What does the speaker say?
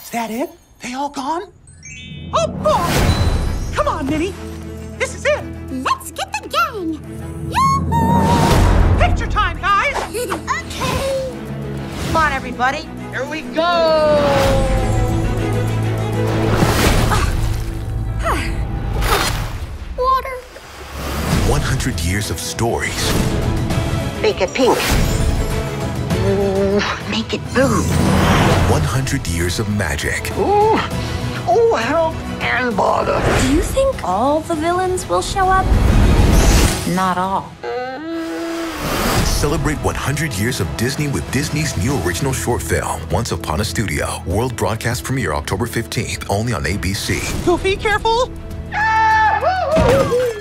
Is that it? They all gone? Oh, boy! Come on, Minnie. This is it. Let's get the gang. Yoo-hoo! Picture time, guys. Okay. Come on, everybody. Here we go. Water. 100 years of stories. Make it pink. Ooh, make it blue. 100 years of magic. Ooh, oh, help and bother. Do you think all the villains will show up? Not all. Celebrate 100 years of Disney with Disney's new original short film, Once Upon a Studio. World broadcast premiere October 15th, only on ABC. Goofy, careful. Ah, woo-hoo.